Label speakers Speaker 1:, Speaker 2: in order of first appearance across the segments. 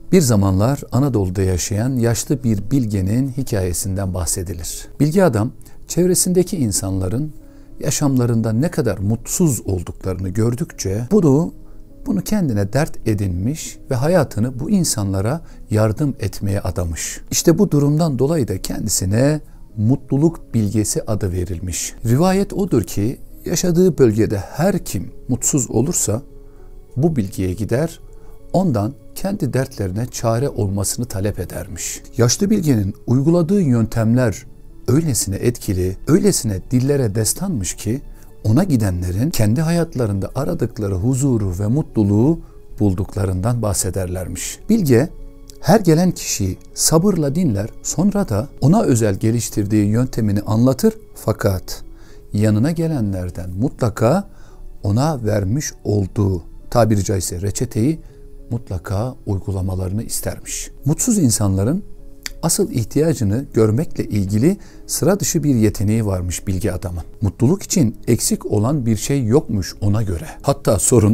Speaker 1: Bir zamanlar Anadolu'da yaşayan yaşlı bir bilgenin hikayesinden bahsedilir. Bilge adam çevresindeki insanların yaşamlarında ne kadar mutsuz olduklarını gördükçe bunu kendine dert edinmiş ve hayatını bu insanlara yardım etmeye adamış. İşte bu durumdan dolayı da kendisine mutluluk bilgesi adı verilmiş. Rivayet odur ki yaşadığı bölgede her kim mutsuz olursa bu bilgiye gider, ondan kendi dertlerine çare olmasını talep edermiş. Yaşlı bilgenin uyguladığı yöntemler öylesine etkili, öylesine dillere destanmış ki ona gidenlerin kendi hayatlarında aradıkları huzuru ve mutluluğu bulduklarından bahsederlermiş. Bilge her gelen kişiyi sabırla dinler, sonra da ona özel geliştirdiği yöntemini anlatır, fakat yanına gelenlerden mutlaka ona vermiş olduğu tabiri caizse reçeteyi mutlaka uygulamalarını istermiş. Mutsuz insanların asıl ihtiyacını görmekle ilgili sıra dışı bir yeteneği varmış bilge adamın. Mutluluk için eksik olan bir şey yokmuş ona göre. Hatta sorun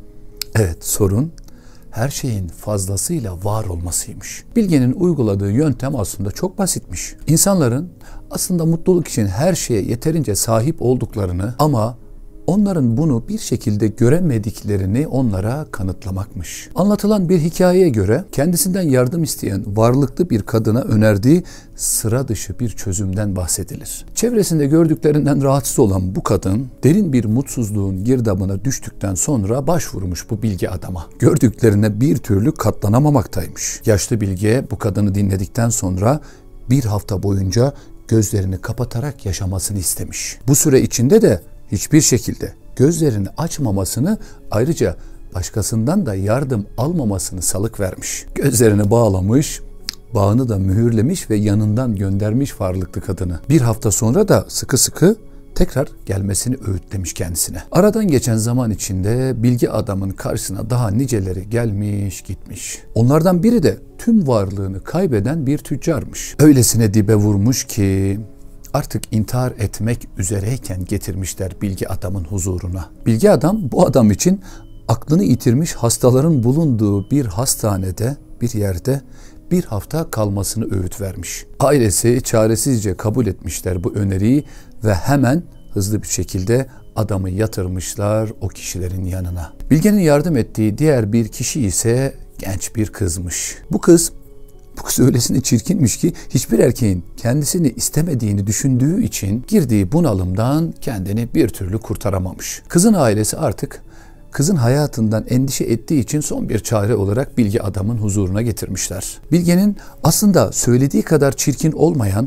Speaker 1: her şeyin fazlasıyla var olmasıymış. Bilgenin uyguladığı yöntem aslında çok basitmiş. İnsanların aslında mutluluk için her şeye yeterince sahip olduklarını ama onların bunu bir şekilde göremediklerini onlara kanıtlamakmış. Anlatılan bir hikayeye göre kendisinden yardım isteyen varlıklı bir kadına önerdiği sıra dışı bir çözümden bahsedilir. Çevresinde gördüklerinden rahatsız olan bu kadın derin bir mutsuzluğun girdabına düştükten sonra başvurmuş bu bilge adama. Gördüklerine bir türlü katlanamamaktaymış. Yaşlı bilge bu kadını dinledikten sonra bir hafta boyunca gözlerini kapatarak yaşamasını istemiş. Bu süre içinde de hiçbir şekilde gözlerini açmamasını, ayrıca başkasından da yardım almamasını salık vermiş. Gözlerini bağlamış, bağını da mühürlemiş ve yanından göndermiş varlıklı kadını. Bir hafta sonra da sıkı sıkı tekrar gelmesini öğütlemiş kendisine. Aradan geçen zaman içinde bilge adamın karşısına daha niceleri gelmiş gitmiş. Onlardan biri de tüm varlığını kaybeden bir tüccarmış. Öylesine dibe vurmuş ki artık intihar etmek üzereyken getirmişler bilge adamın huzuruna. Bilge adam bu adam için aklını yitirmiş hastaların bulunduğu bir hastanede, bir yerde bir hafta kalmasını öğüt vermiş. Ailesi çaresizce kabul etmişler bu öneriyi ve hemen hızlı bir şekilde adamı yatırmışlar o kişilerin yanına. Bilge'nin yardım ettiği diğer bir kişi ise genç bir kızmış. Bu kız öylesine çirkinmiş ki hiçbir erkeğin kendisini istemediğini düşündüğü için girdiği bunalımdan kendini bir türlü kurtaramamış. Kızın ailesi artık kızın hayatından endişe ettiği için son bir çare olarak bilge adamın huzuruna getirmişler. Bilge'nin aslında söylediği kadar çirkin olmayan,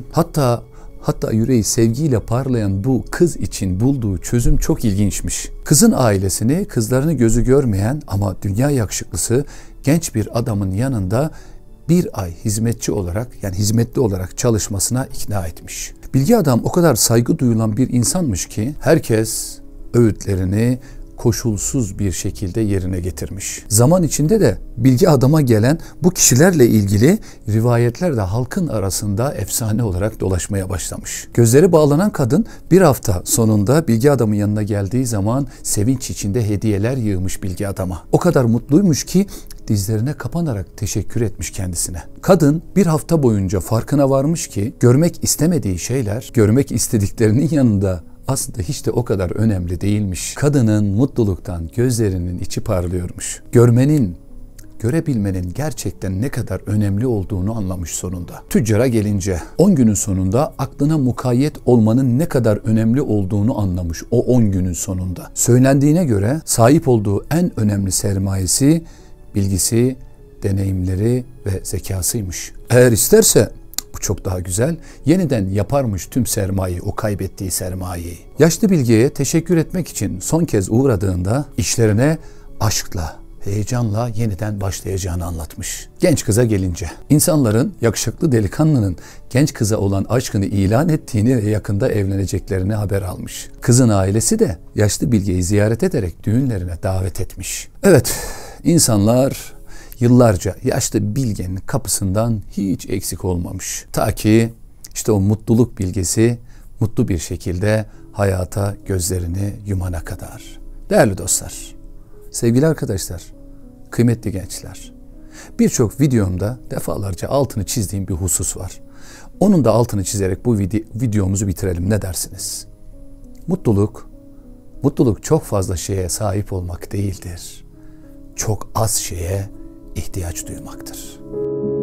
Speaker 1: hatta yüreği sevgiyle parlayan bu kız için bulduğu çözüm çok ilginçmiş. Kızın ailesini kızlarını gözü görmeyen ama dünya yakışıklısı genç bir adamın yanında bir ay hizmetli olarak çalışmasına ikna etmiş. Bilge adam o kadar saygı duyulan bir insanmış ki herkes öğütlerini koşulsuz bir şekilde yerine getirmiş. Zaman içinde de bilge adama gelen bu kişilerle ilgili rivayetler de halkın arasında efsane olarak dolaşmaya başlamış. Gözleri bağlanan kadın bir hafta sonunda bilge adamın yanına geldiği zaman sevinç içinde hediyeler yığmış bilge adama. O kadar mutluymuş ki dizlerine kapanarak teşekkür etmiş kendisine. Kadın bir hafta boyunca farkına varmış ki görmek istemediği şeyler görmek istediklerinin yanında aslında hiç de o kadar önemli değilmiş. Kadının mutluluktan gözlerinin içi parlıyormuş. Görebilmenin gerçekten ne kadar önemli olduğunu anlamış sonunda. Tüccara gelince 10 günün sonunda aklına mukayyet olmanın ne kadar önemli olduğunu anlamış o 10 günün sonunda. Söylendiğine göre sahip olduğu en önemli sermayesi bilgisi, deneyimleri ve zekasıymış. Eğer isterse bu çok daha güzel, yeniden yaparmış tüm sermayeyi, o kaybettiği sermayeyi. Yaşlı bilgeye teşekkür etmek için son kez uğradığında işlerine aşkla, heyecanla yeniden başlayacağını anlatmış. Genç kıza gelince, insanların yakışıklı delikanlının genç kıza olan aşkını ilan ettiğini ve yakında evleneceklerini haber almış. Kızın ailesi de yaşlı bilgeyi ziyaret ederek düğünlerine davet etmiş. Evet, insanlar yıllarca yaşlı bilgenin kapısından hiç eksik olmamış. Ta ki işte o mutluluk bilgesi mutlu bir şekilde hayata gözlerini yumana kadar. Değerli dostlar, sevgili arkadaşlar, kıymetli gençler, Birçok videomda defalarca altını çizdiğim bir husus var. Onun da altını çizerek bu videomuzu bitirelim. Ne dersiniz? Mutluluk çok fazla şeye sahip olmak değildir. Çok az şeye ihtiyaç duymaktır.